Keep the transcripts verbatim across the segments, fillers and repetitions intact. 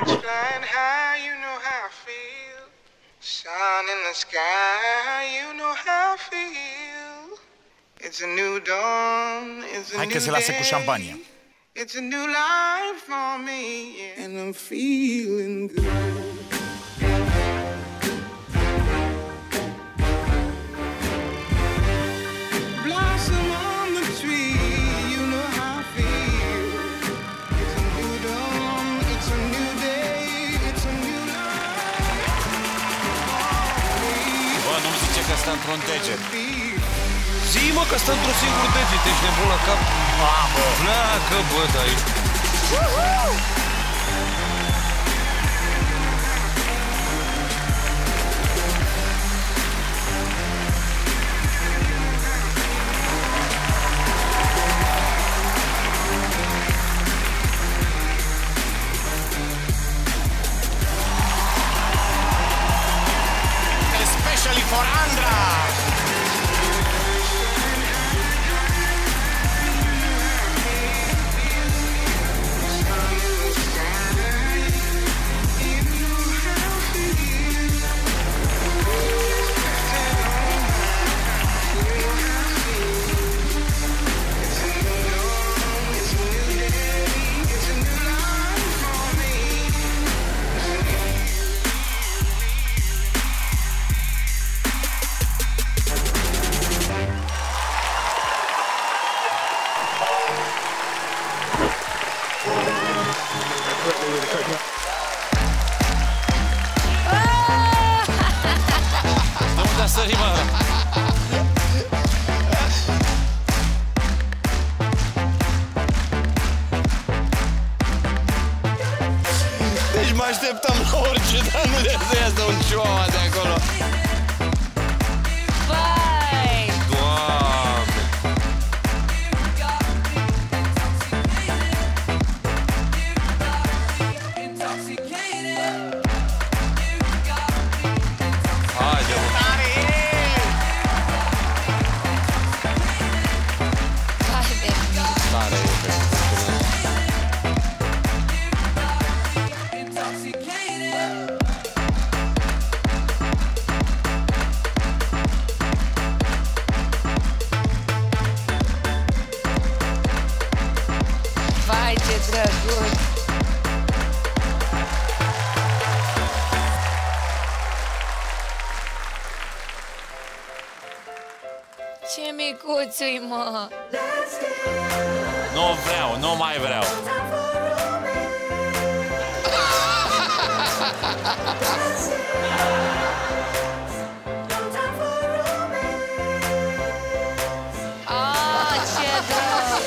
Flying high, you know how I feel. Sun in the sky, you know how I feel. It's a new dawn, it's a Hai că new se lasă cu day. șampanie. It's a new life for me, yeah. And I'm feeling good. Blossom on the tree, you know how I feel. It's a new dawn, it's a new day, it's a new life for me. Bă, nu-mi zice că stă într-un deget. Zi, mă, că stă într-un singur deget, ești nebun la cap. Mamă! Pleacă, bă, de aici. Especially for Andra! De unde a sărit, mă? Deci mă așteptam la orice, dar nu de să iasă un chihuahua de acolo. Vai! Doamne! Haide, mă! Vai de mine! Tare e pe Vai, ce drăguț! Ce micuț-i, mă! Nu vreau, nu mai vreau. Ah, ce drăguț!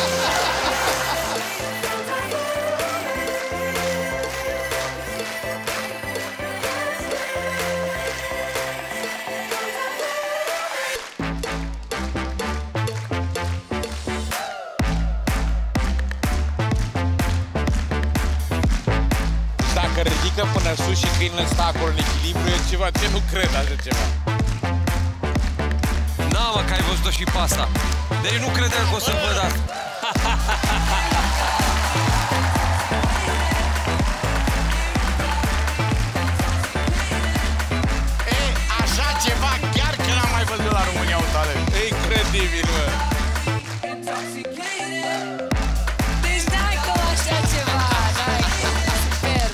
Dacă ridică până sus și câinele stă acolo în echilibru, e ceva ce nu cred așa ceva. Na, mă, că ai văzut-o și pe asta. Deci nu credeam că o să văd asta. E, așa ceva chiar că n-am mai văzut la România un talent. E incredibil, mă. Deci n-ai cum așa ceva, n-ai cum, super!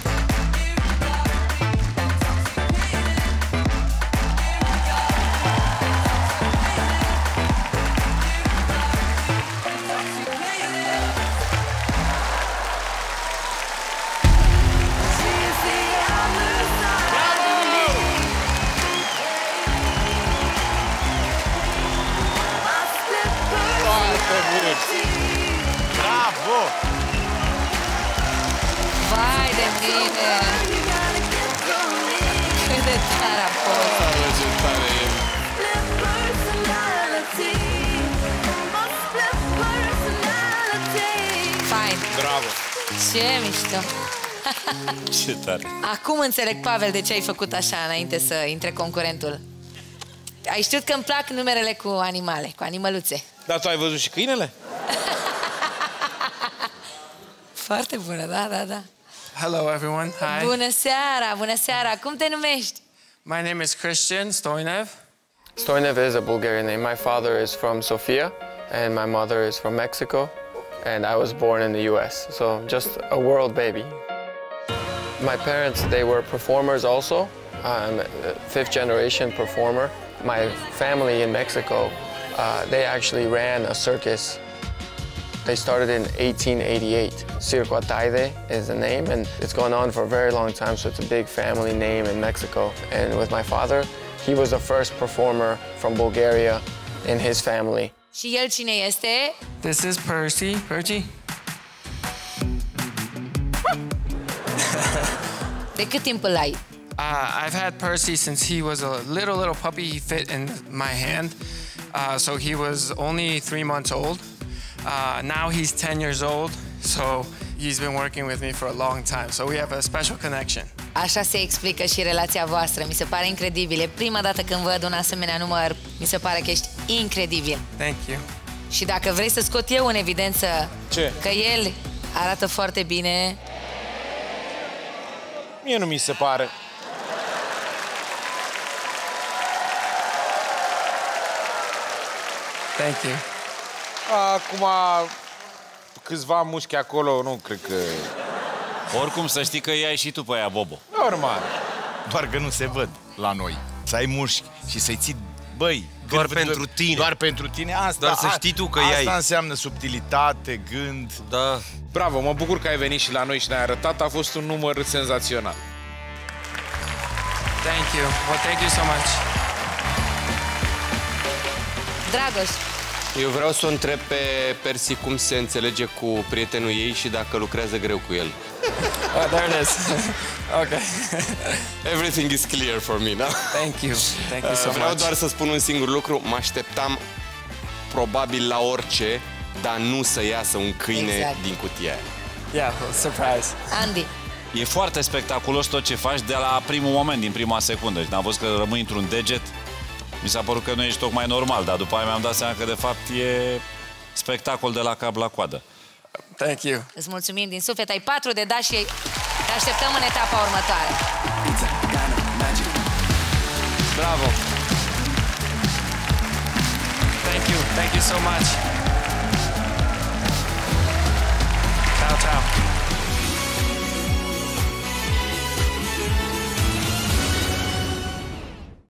Foarte bun. Bravo! Vai de mine! Cât de tare a fost! Doamne, ce tare e. Fain! Bravo! Ce mișto! Ce tare! Acum înțeleg, Pavel, de ce ai făcut așa înainte să intre concurentul. Ai știut că îmi plac numerele cu animale, cu animăluțe. Dar tu ai văzut și câinele? Foarte bună, da, da, da. Hello, everyone. Hi. Bună seara, bună seara. Cum te numești? My name is Christian Stoinev. Stoinev is a Bulgarian name. My father is from Sofia, and my mother is from Mexico, and I was born in the U S, so just a world baby. My parents, they were performers also. I'm a fifth generation performer. My family in Mexico, uh, they actually ran a circus. They started in eighteen eighty-eight. Circo Ataide is the name, and it's gone on for a very long time, so it's a big family name in Mexico. And with my father, he was the first performer from Bulgaria in his family. Și el cine este? This is Percy. Percy? De cât timp îl ai? Uh, I've had Percy since he was a little, little puppy. He fit in my hand. Uh, so he was only three months old. Uh, now he's ten years old. So he's been working with me for a long time. So we have a special connection. Așa se explică și relația voastră. Mi se pare incredibil. E prima dată când văd un asemenea număr, mi se pare că ești incredibil. Thank you. Și dacă vrei să scot eu în evidență Ce? că el arată foarte bine, Mie nu mi se pare. Thank you. Acum, câțiva mușchi acolo, nu cred că... Oricum, să știi că i-ai și tu pe aia, Bobo. Normal. Doar că nu se văd la noi. Să ai mușchi și să-i ții, băi, Doar când- pentru tine. Doar pentru tine, asta. Doar să știi tu că asta i-ai. Asta înseamnă subtilitate, gând. Da. Bravo, mă bucur că ai venit și la noi și ne-ai arătat. A fost un număr senzațional. Thank you. Well, thank you so much. Dragoș, Eu vreau să o întreb pe Percy cum se înțelege cu prietenul ei și dacă lucrează greu cu el. Oh, there it is. Okay. Everything is clear for me, da? Thank you. Thank you so Vreau much. doar să spun un singur lucru. Mă așteptam probabil la orice, dar nu să iasă un câine Exact. din cutia aia. Yeah, well, surprise. Andy, E foarte spectaculos tot ce faci de la primul moment, din prima secundă. Și n-am văzut că rămâi într-un deget. Mi s-a părut că nu ești tocmai normal, dar după aia mi-am dat seama că de fapt e spectacol de la cap la coadă. Thank you. îți mulțumim din suflet. Ai patru de dat și te așteptăm în etapa următoare. Bravo. Thank you. Thank you so much. Ciao, ciao.